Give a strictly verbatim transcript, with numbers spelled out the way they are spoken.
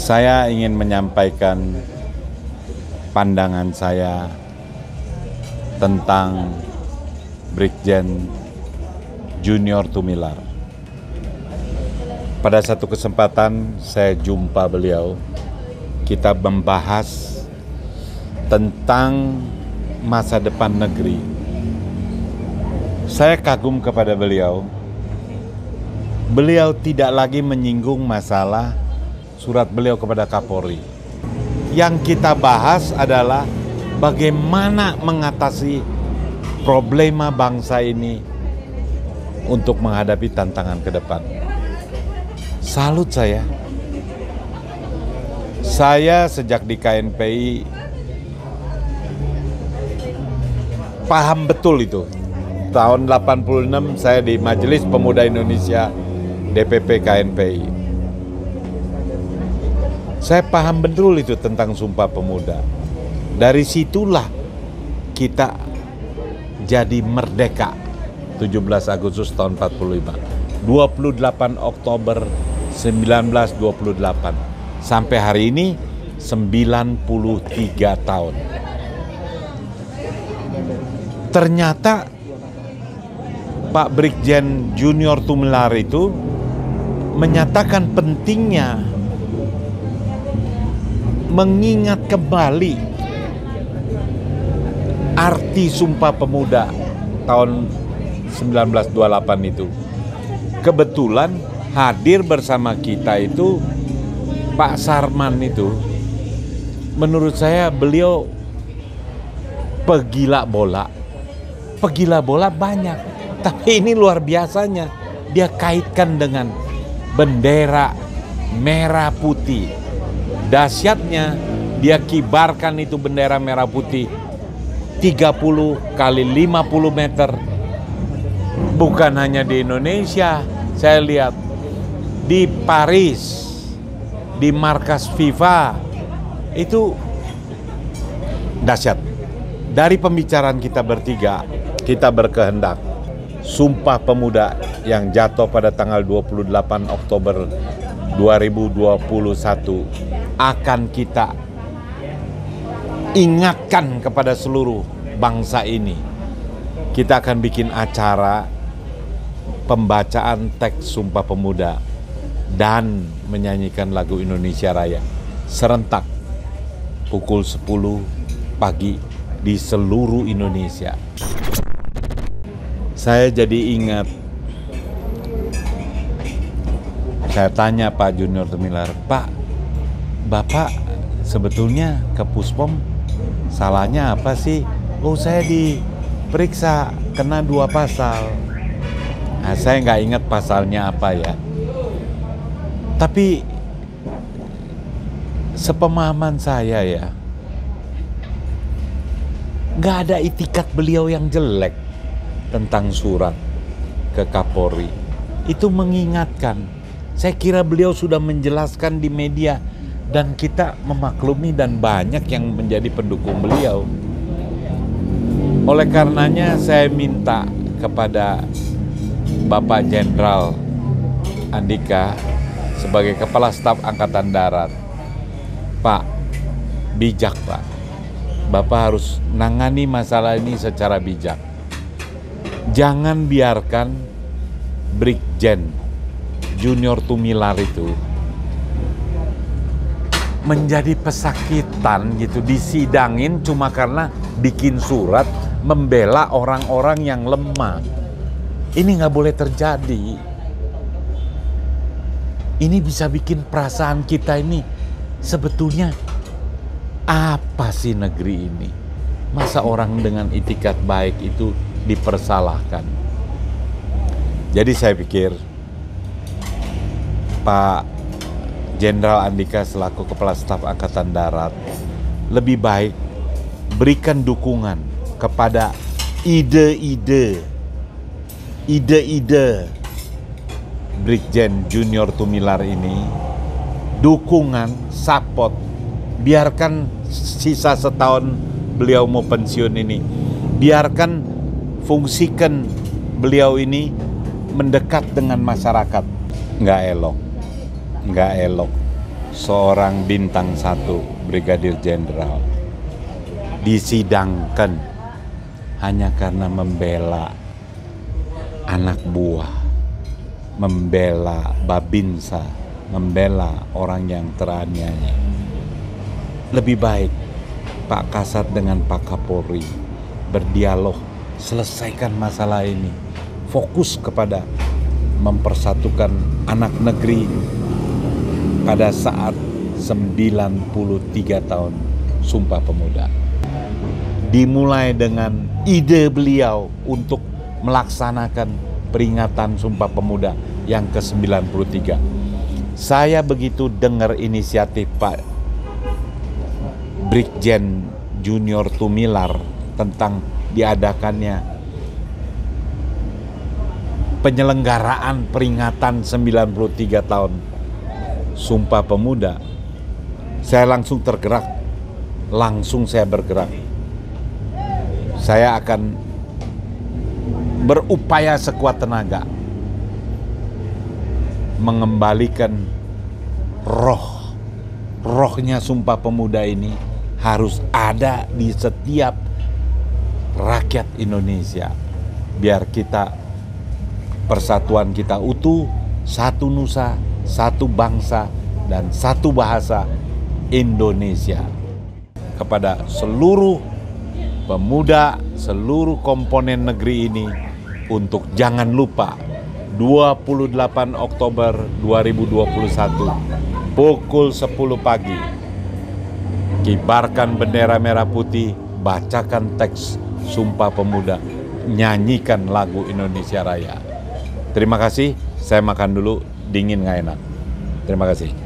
Saya ingin menyampaikan pandangan saya tentang Brigjen Junior Tumilar. Pada satu kesempatan saya jumpa beliau, kita membahas tentang masa depan negeri. Saya kagum kepada beliau. Beliau tidak lagi menyinggung masalah surat beliau kepada Kapolri. Yang kita bahas adalah bagaimana mengatasi problema bangsa ini untuk menghadapi tantangan ke depan. Salut saya. Saya sejak di K N P I paham betul itu. Tahun delapan puluh enam saya di Majelis Pemuda Indonesia D P P K N P I. Saya paham betul itu tentang Sumpah Pemuda. Dari situlah kita jadi merdeka. tujuh belas Agustus tahun empat puluh lima. dua puluh delapan Oktober sembilan belas dua puluh delapan. Sampai hari ini sembilan puluh tiga tahun. Ternyata Pak Brigjen Junior Tumilar itu menyatakan pentingnya mengingat kembali arti Sumpah Pemuda tahun sembilan belas dua puluh delapan itu. Kebetulan hadir bersama kita itu Pak Sarman itu. Menurut saya beliau pegila bola. Pegila bola banyak, tapi ini luar biasanya. Dia kaitkan dengan bendera merah putih. Dahsyatnya dia kibarkan itu bendera merah putih tiga puluh kali lima puluh meter. Bukan hanya di Indonesia, saya lihat di Paris, di markas FIFA, itu dahsyat. Dari pembicaraan kita bertiga, kita berkehendak Sumpah Pemuda yang jatuh pada tanggal dua puluh delapan Oktober dua ribu dua puluh satu akan kita ingatkan kepada seluruh bangsa ini. Kita akan bikin acara pembacaan teks Sumpah Pemuda dan menyanyikan lagu Indonesia Raya serentak pukul sepuluh pagi di seluruh Indonesia. Saya jadi ingat, saya tanya Pak Junior Tumilar, Pak, Bapak sebetulnya ke Puspom salahnya apa sih? Oh, saya diperiksa kena dua pasal. Nah, saya nggak ingat pasalnya apa ya. Tapi sepemahaman saya ya, nggak ada itikat beliau yang jelek tentang surat ke Kapolri. Itu mengingatkan. Saya kira beliau sudah menjelaskan di media dan kita memaklumi dan banyak yang menjadi pendukung beliau. Oleh karenanya saya minta kepada Bapak Jenderal Andika sebagai Kepala Staf Angkatan Darat, Pak, bijak Pak. Bapak harus nangani masalah ini secara bijak. Jangan biarkan Brigjen Junior Tumilar itu menjadi pesakitan gitu, disidangin cuma karena bikin surat membela orang-orang yang lemah. Ini nggak boleh terjadi. Ini bisa bikin perasaan kita ini sebetulnya apa sih negeri ini? Masa orang dengan itikat baik itu dipersalahkan? Jadi saya pikir Pak Jenderal Andika selaku Kepala Staf Angkatan Darat lebih baik berikan dukungan kepada ide-ide ide-ide Brigjen Junior Tumilar ini, dukungan, support. Biarkan sisa setahun beliau mau pensiun ini, biarkan fungsikan beliau ini mendekat dengan masyarakat. Nggak elok, nggak elok. seorang bintang satu brigadir jenderal disidangkan hanya karena membela anak buah, membela Babinsa, membela orang yang teraniaya. Lebih baik Pak Kasat dengan Pak Kapolri berdialog, selesaikan masalah ini, fokus kepada mempersatukan anak negeri pada saat sembilan puluh tiga tahun Sumpah Pemuda. Dimulai dengan ide beliau untuk melaksanakan peringatan Sumpah Pemuda yang ke sembilan puluh tiga. Saya begitu dengar inisiatif Pak Brigjen Junior Tumilar tentang diadakannya penyelenggaraan peringatan sembilan puluh tiga tahun Sumpah Pemuda, saya langsung tergerak, langsung saya bergerak. Saya akan berupaya sekuat tenaga mengembalikan roh, rohnya Sumpah Pemuda ini harus ada di setiap rakyat Indonesia. Biar kita, persatuan kita utuh, satu nusa, satu bangsa, dan satu bahasa Indonesia. Kepada seluruh pemuda, seluruh komponen negeri ini, untuk jangan lupa dua puluh delapan Oktober dua ribu dua puluh satu pukul sepuluh pagi, kibarkan bendera merah putih, bacakan teks Sumpah Pemuda, nyanyikan lagu Indonesia Raya. Terima kasih, saya makan dulu, dingin nggak enak. Terima kasih.